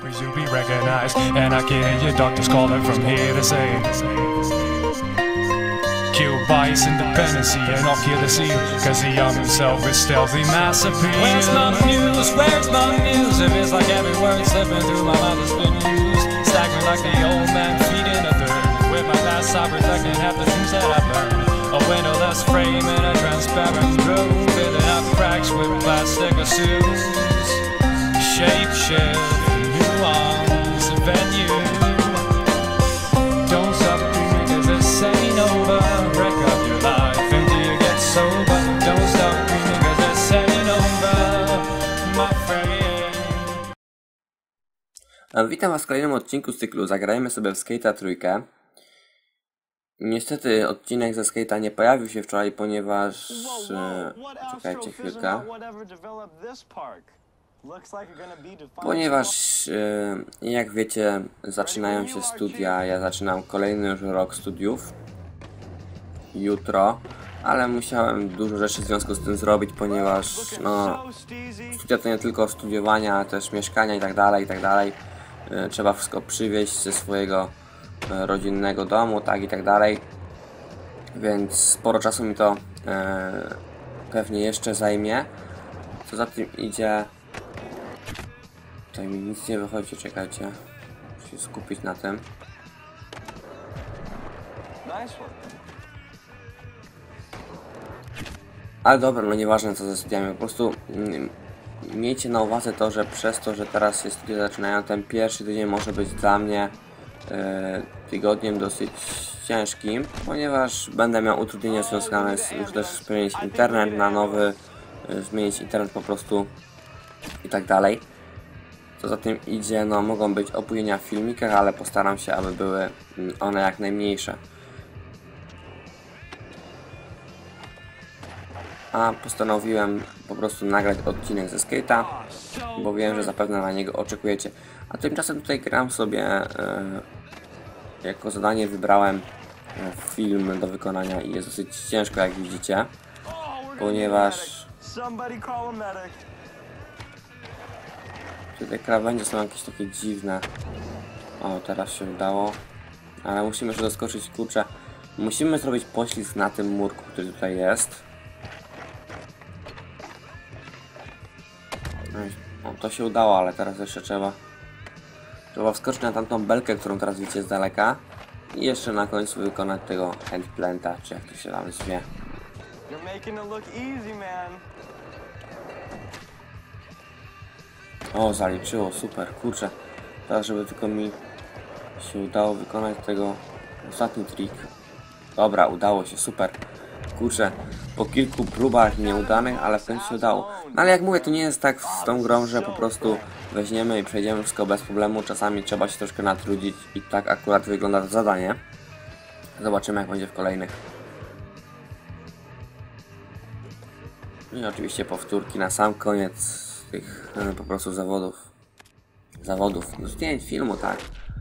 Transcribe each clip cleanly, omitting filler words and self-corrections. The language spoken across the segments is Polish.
You'll be recognized, and I can hear your doctors calling from here to say, kill bias, independency, and I'll kill the seal, cause the young himself is stealthy mass appeal. Where's my muse? Where's my muse? If it's like every word slipping through my mind has been used, staggering like the old man feeding a third. With my past I reflecting half the things that I burned. A windowless frame in a transparent room, filling up cracks with plastic assumes. Shape shift, nuance, venue. Don't stop dreaming cause this ain't over. Wreck up your life until you get sober. Don't stop dreaming cause this ain't over, my friend. Witam was w kolejnym odcinku z cyklu Zagrajmy sobie w Skate'a trójkę. Niestety odcinek ze Skate'a nie pojawił się wczoraj, ponieważ... czekajcie chwilkę. Ponieważ, jak wiecie, zaczynają się studia. Ja zaczynam kolejny już rok studiów jutro, ale musiałem dużo rzeczy w związku z tym zrobić, ponieważ no, studia to nie tylko studiowania, ale też mieszkania i tak dalej. Trzeba wszystko przywieźć ze swojego rodzinnego domu, tak i tak dalej, więc sporo czasu mi to pewnie jeszcze zajmie. Co za tym idzie, tutaj mi nic nie wychodzi, czekajcie, muszę się skupić na tym. Ale dobra, no nieważne co ze studiami, po prostu miejcie na uwadze to, że przez to, że teraz się studia zaczynają, ten pierwszy tydzień może być dla mnie tygodniem dosyć ciężkim, ponieważ będę miał utrudnienia związane z już też zmienić internet na nowy, zmienić internet po prostu i tak dalej. Co za tym idzie, no mogą być opóźnienia w filmikach, ale postaram się, aby były one jak najmniejsze. A postanowiłem po prostu nagrać odcinek ze Skate'a, bo wiem, że zapewne na niego oczekujecie. A tymczasem tutaj gram sobie, jako zadanie wybrałem film do wykonania i jest dosyć ciężko, jak widzicie, ponieważ te krawędzie są jakieś takie dziwne. O, teraz się udało, ale musimy jeszcze doskoczyć, kurczę. Musimy zrobić poślizg na tym murku, który tutaj jest. No, to się udało, ale teraz jeszcze trzeba wskoczyć na tamtą belkę, którą teraz widzicie z daleka. I jeszcze na końcu wykonać tego handplanta, czy jak to się tam zwie. O, zaliczyło, super, kurczę. Teraz, żeby tylko mi się udało wykonać tego ostatni trik. Dobra, udało się, super. Kurczę, po kilku próbach nieudanych, ale w końcu się udało. No ale jak mówię, to nie jest tak z tą grą, że po prostu weźmiemy i przejdziemy wszystko bez problemu. Czasami trzeba się troszkę natrudzić i tak akurat wygląda to zadanie. Zobaczymy, jak będzie w kolejnych. I oczywiście powtórki na sam koniec tych po prostu zawodów, zdjęć, filmu, tak.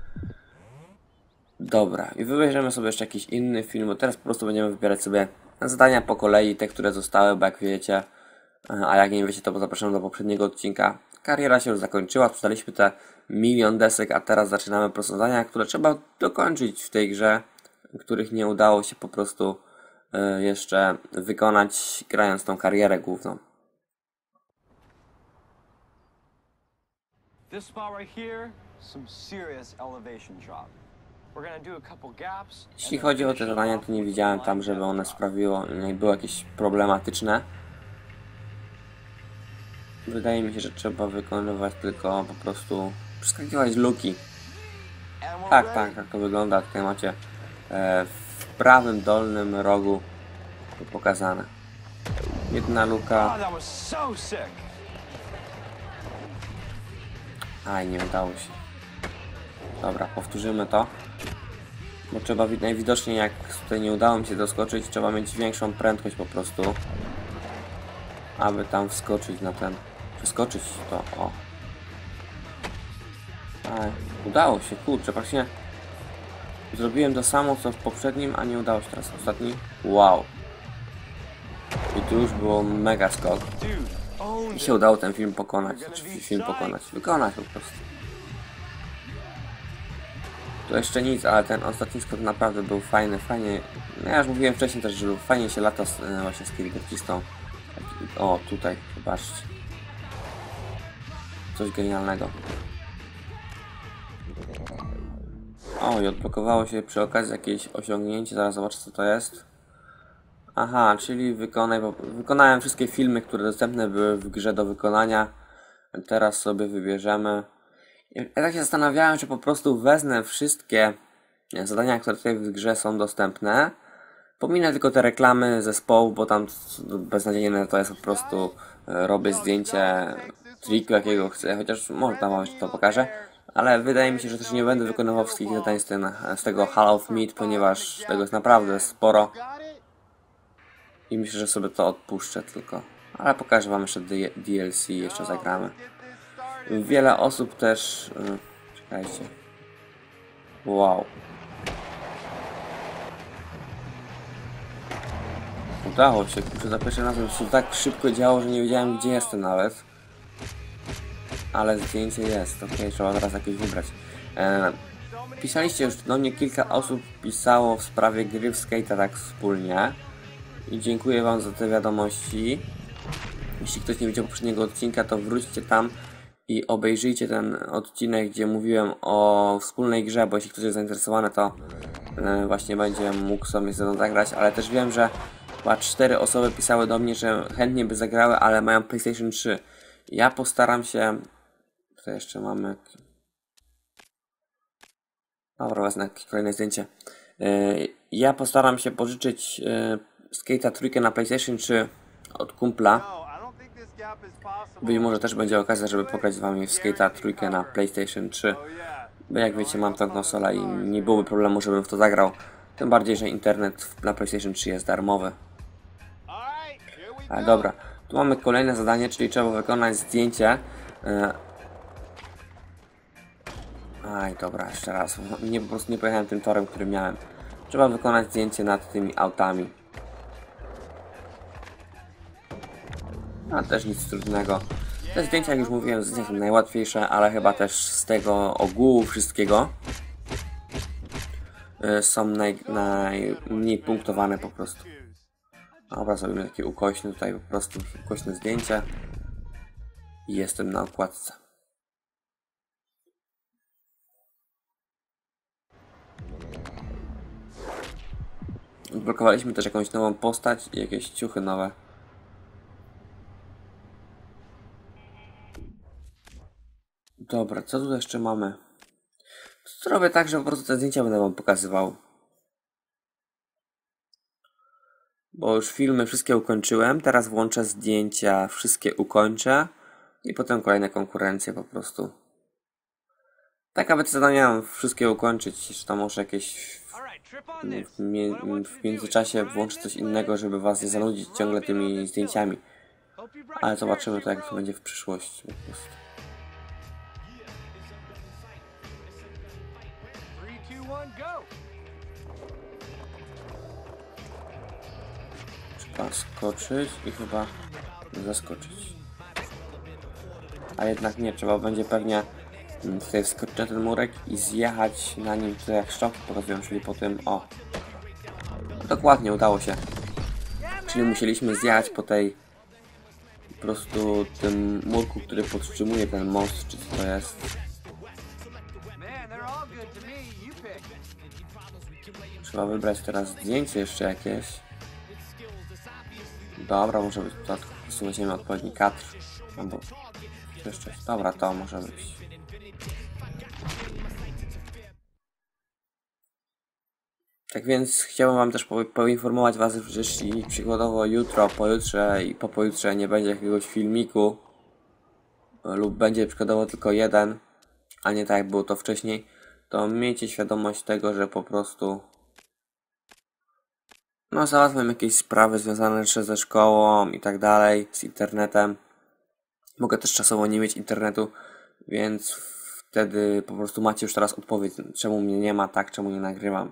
Dobra, i wybierzemy sobie jeszcze jakiś inny film, bo teraz po prostu będziemy wybierać sobie zadania po kolei, te, które zostały, bo jak wiecie, a jak nie wiecie, to zapraszam do poprzedniego odcinka. Kariera się już zakończyła, sprzedaliśmy te 1 000 000 desek, a teraz zaczynamy po prostu zadania, które trzeba dokończyć w tej grze, których nie udało się po prostu jeszcze wykonać, grając tą karierę główną. Jeśli chodzi o te zadania, to nie widziałem tam, żeby one sprawiło, nie było jakieś problematyczne. Wydaje mi się, że trzeba wykonywać tylko po prostu przeskakiwać luki. Tak to wygląda. Tutaj macie w prawym dolnym rogu to pokazane. Jedna luka. Aj, nie udało się. Dobra, powtórzymy to. Bo trzeba najwidoczniej, jak tutaj nie udało mi się doskoczyć, trzeba mieć większą prędkość po prostu, aby tam wskoczyć na ten, przeskoczyć to, o. Aj, udało się, kurczę, właśnie zrobiłem to samo co w poprzednim, a nie udało się teraz ostatni. Wow. I tu już było mega skok. I się udało ten film pokonać, wykonać po prostu. To jeszcze nic, ale ten ostatni skok naprawdę był fajny, fajnie. No ja już mówiłem wcześniej też, że fajnie się lata właśnie z kierownicą. O, tutaj, zobaczcie. Coś genialnego. O, i odblokowało się przy okazji jakieś osiągnięcie, zaraz zobaczę co to jest. Aha, czyli wykonałem wszystkie filmy, które dostępne były w grze do wykonania. Teraz sobie wybierzemy. Ja tak się zastanawiałem, czy po prostu wezmę wszystkie zadania, które tutaj w grze są dostępne. Pominę tylko te reklamy zespołu, bo tam beznadziejne to jest po prostu robię zdjęcie triku jakiego chcę, chociaż może tam wam to pokażę. Ale wydaje mi się, że też nie będę wykonywał wszystkich zadań z tego Hall of Meat, ponieważ tego jest naprawdę sporo. I myślę, że sobie to odpuszczę tylko. Ale pokażę wam jeszcze DLC, jeszcze zagramy. Wiele osób też... czekajcie. Wow. Udało się, kurczę, za pierwszym razem się tak szybko działo, że nie wiedziałem gdzie jestem nawet. Ale zdjęcie jest, ok, trzeba teraz jakieś wybrać. Pisaliście już do mnie, kilka osób pisało w sprawie gry w Skate'a tak wspólnie. I dziękuję wam za te wiadomości. Jeśli ktoś nie widział poprzedniego odcinka, to wróćcie tam i obejrzyjcie ten odcinek, gdzie mówiłem o wspólnej grze, bo jeśli ktoś jest zainteresowany, to właśnie będzie mógł sobie ze mną zagrać, ale też wiem, że chyba 4 osoby pisały do mnie, że chętnie by zagrały, ale mają PlayStation 3. Ja postaram się... Tutaj jeszcze mamy... Dobra, wezmę kolejne zdjęcie. Ja postaram się pożyczyć Skate'a trójkę na PlayStation 3 od kumpla. Być może też będzie okazja, żeby pograć z wami w Skate'a trójkę na PlayStation 3. Bo jak wiecie, mam tą konsolę i nie byłoby problemu, żebym w to zagrał. Tym bardziej, że internet na PlayStation 3 jest darmowy. Ale dobra, tu mamy kolejne zadanie, czyli trzeba wykonać zdjęcie. Aj, dobra, jeszcze raz. Po prostu nie pojechałem tym torem, który miałem. Trzeba wykonać zdjęcie nad tymi autami. A też nic trudnego. Te zdjęcia, jak już mówiłem, zdjęcia są najłatwiejsze, ale chyba też z tego ogółu wszystkiego są najmniej punktowane po prostu. Dobra, zrobimy takie ukośne tutaj po prostu, ukośne zdjęcie. I jestem na okładce. Odblokowaliśmy też jakąś nową postać i jakieś ciuchy nowe. Dobra, co tu jeszcze mamy? Zrobię tak, że po prostu te zdjęcia będę wam pokazywał. Bo już filmy wszystkie ukończyłem, teraz włączę zdjęcia, wszystkie ukończę i potem kolejne konkurencje po prostu. Tak, aby te zadania wszystkie ukończyć, jeszcze tam może jakieś w międzyczasie włączę coś innego, żeby was nie zanudzić ciągle tymi zdjęciami. Ale zobaczymy to, jak to będzie w przyszłości po prostu. Trzeba skoczyć i chyba zaskoczyć. A jednak nie, trzeba będzie pewnie tutaj wskoczyć na ten murek i zjechać na nim, to jak szczoki pokazują, czyli po tym, o. Dokładnie, udało się. Czyli musieliśmy zjechać po tej, po prostu tym murku, który podtrzymuje ten most, czy co to jest. Trzeba wybrać teraz zdjęcie jeszcze jakieś. Dobra, może być to, weźmiemy odpowiedni kadr. Albo jeszcze, dobra, to może być. Tak więc chciałbym wam też poinformować was, że jeśli przykładowo jutro, pojutrze i po pojutrze nie będzie jakiegoś filmiku lub będzie przykładowo tylko jeden, a nie tak jak było to wcześniej, to miejcie świadomość tego, że po prostu no załatwiam jakieś sprawy związane jeszcze ze szkołą i tak dalej, z internetem. Mogę też czasowo nie mieć internetu, więc wtedy po prostu macie już teraz odpowiedź, czemu mnie nie ma, tak, czemu nie nagrywam.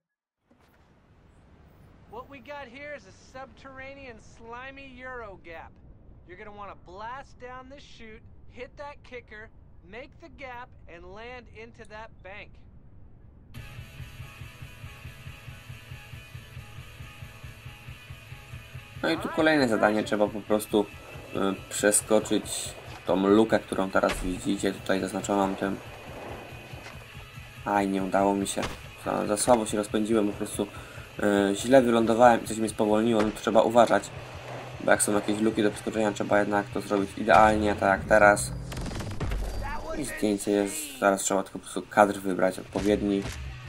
What we got here is a subterranean slimy Euro gap. You're gonna want to blast down this chute, hit that kicker, make the gap, and land into that bank. No i tu kolejne zadanie, trzeba po prostu przeskoczyć tą lukę, którą teraz widzicie, tutaj zaznaczoną tym. Aj, nie udało mi się. Za słabo się rozpędziłem, po prostu źle wylądowałem i coś mnie spowolniło, no to trzeba uważać. Bo jak są jakieś luki do przeskoczenia, trzeba jednak to zrobić idealnie, tak jak teraz. I zdjęcie jest, zaraz trzeba tylko po prostu kadr wybrać odpowiedni.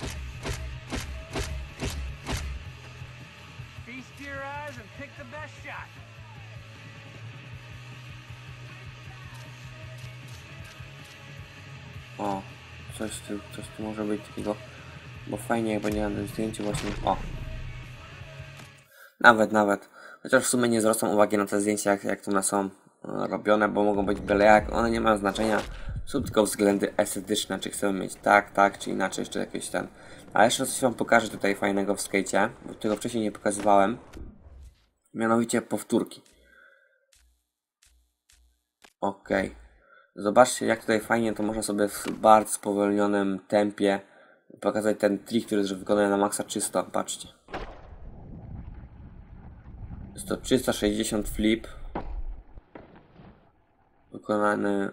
O, coś tu może być takiego, bo fajnie jak będzie na tym zdjęciu właśnie, o. Nawet, chociaż w sumie nie zwracam uwagi na te zdjęcia, jak to one są robione, bo mogą być byle jak, one nie mają znaczenia, są tylko względy estetyczne, czy chcemy mieć tak, czy inaczej, jeszcze jakieś ten. A jeszcze coś wam pokażę tutaj fajnego w skejcie, bo tego wcześniej nie pokazywałem, mianowicie powtórki. Okej. Zobaczcie, jak tutaj fajnie to można sobie w bardzo spowolnionym tempie pokazać ten trik, który jest wykonany na maksa czysto. Patrzcie. Jest to 360 flip. Wykonany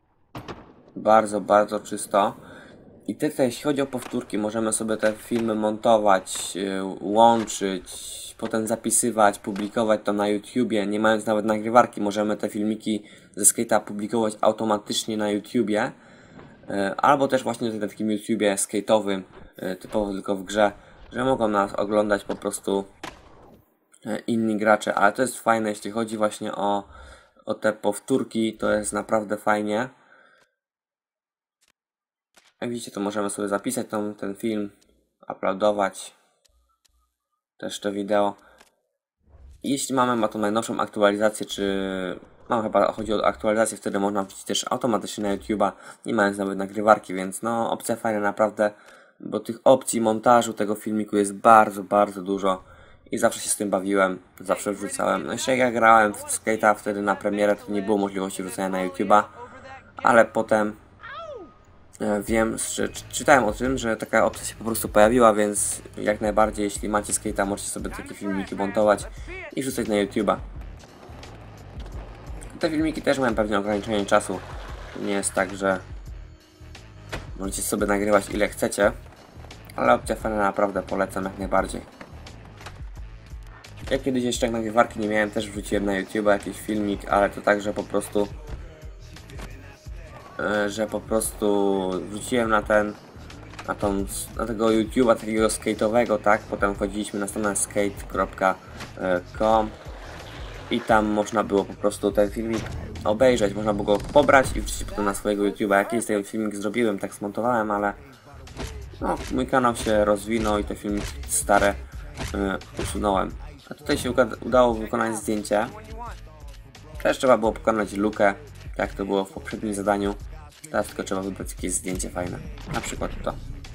bardzo czysto. I tutaj, jeśli chodzi o powtórki, możemy sobie te filmy montować, łączyć, potem zapisywać, publikować to na YouTubie, nie mając nawet nagrywarki. Możemy te filmiki ze skate'a publikować automatycznie na YouTubie, albo też właśnie na takim YouTubie skate'owym, typowo tylko w grze, że mogą nas oglądać po prostu inni gracze, ale to jest fajne, jeśli chodzi właśnie o te powtórki, to jest naprawdę fajnie. Jak widzicie, to możemy sobie zapisać ten film, uploadować też to wideo. I jeśli ma tą najnowszą aktualizację, chyba chodzi o aktualizację, wtedy można wrzucić też automatycznie na YouTube'a, nie mając nawet nagrywarki, więc no opcja fajna naprawdę, bo tych opcji montażu tego filmiku jest bardzo dużo i zawsze się z tym bawiłem, zawsze wrzucałem. No jeszcze jak ja grałem w skate'a wtedy na premierę, to nie było możliwości wrzucania na YouTube'a, ale potem wiem, że czytałem o tym, że taka opcja się po prostu pojawiła, więc jak najbardziej, jeśli macie skate'a, możecie sobie takie filmiki montować i wrzucać na YouTube'a. Te filmiki też mają pewne ograniczenie czasu. Nie jest tak, że możecie sobie nagrywać ile chcecie, ale opcja fajna, naprawdę polecam jak najbardziej. Ja kiedyś jeszcze jak nagrywarki nie miałem, też wrzuciłem na YouTube'a jakiś filmik, ale to tak, że po prostu wrzuciłem na tego YouTube'a takiego skate'owego, tak? Potem wchodziliśmy na stronę skate.com i tam można było po prostu ten filmik obejrzeć, można było go pobrać i wrzucić potem na swojego YouTube'a. Jakiś ten filmik zrobiłem, tak zmontowałem, ale no, mój kanał się rozwinął i te filmiki stare usunąłem. A tutaj się udało wykonać zdjęcie. Też trzeba było pokonać lukę, jak to było w poprzednim zadaniu. Teraz tylko trzeba wybrać jakieś zdjęcie fajne. Na przykład to.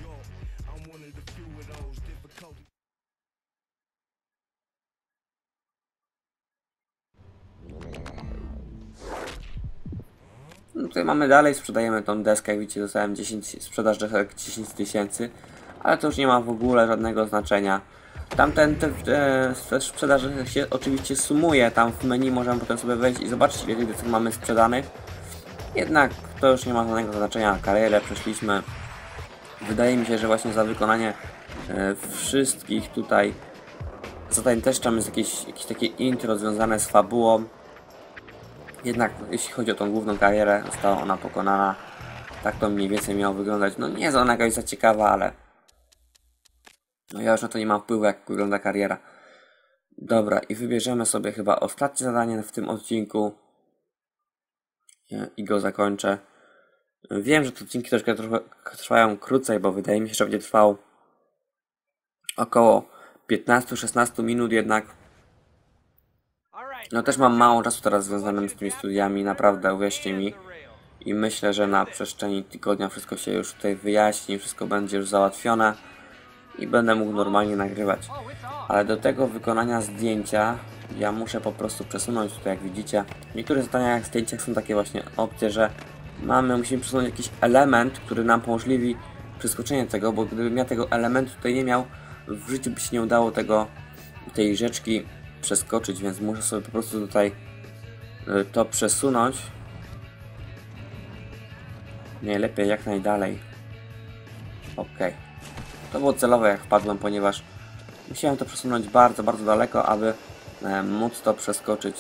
No tutaj mamy dalej, sprzedajemy tą deskę, jak widzicie dostałem sprzedaż desek 10 000, ale to już nie ma w ogóle żadnego znaczenia. Te sprzedaż się oczywiście sumuje, tam w menu możemy potem sobie wejść i zobaczyć, ile tych desek mamy sprzedanych. Jednak to już nie ma żadnego znaczenia, karierę przeszliśmy. Wydaje mi się, że właśnie za wykonanie wszystkich tutaj zadań też tam jest jakieś takie intro związane z fabułą. Jednak jeśli chodzi o tą główną karierę, została ona pokonana. Tak to mniej więcej miało wyglądać. No nie jest ona jakaś za ciekawa, ale no ja już na to nie mam wpływu, jak wygląda kariera. Dobra, i wybierzemy sobie chyba ostatnie zadanie w tym odcinku i go zakończę. Wiem, że te odcinki troszkę trwają krócej, bo wydaje mi się, że będzie trwał około 15-16 minut jednak. No też mam mało czasu teraz związanym z tymi studiami, naprawdę, uwierzcie mi. I myślę, że na przestrzeni tygodnia wszystko się już tutaj wyjaśni, wszystko będzie już załatwione i będę mógł normalnie nagrywać. Ale do tego wykonania zdjęcia ja muszę po prostu przesunąć tutaj, jak widzicie. W niektórych zadaniach, zdjęciach są takie właśnie opcje, że musimy przesunąć jakiś element, który nam umożliwi przeskoczenie tego, bo gdybym ja tego elementu tutaj nie miał, w życiu by się nie udało tej rzeczki przeskoczyć, więc muszę sobie po prostu tutaj to przesunąć. Najlepiej jak najdalej. Ok. To było celowe jak wpadłem, ponieważ musiałem to przesunąć bardzo, bardzo daleko, aby móc to przeskoczyć.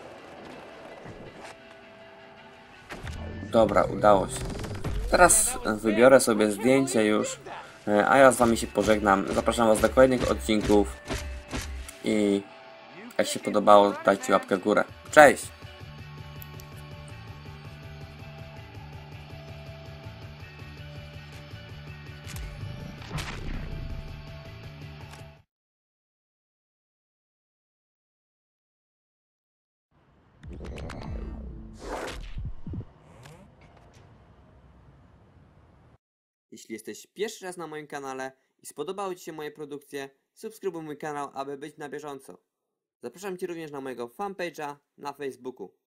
Dobra, udało się. Teraz wybiorę sobie zdjęcie już, a ja z wami się pożegnam. Zapraszam was do kolejnych odcinków i jak się podobało, dajcie łapkę w górę. Cześć! Jeśli jesteś pierwszy raz na moim kanale i spodobały ci się moje produkcje, subskrybuj mój kanał, aby być na bieżąco. Zapraszam cię również na mojego fanpage'a na Facebooku.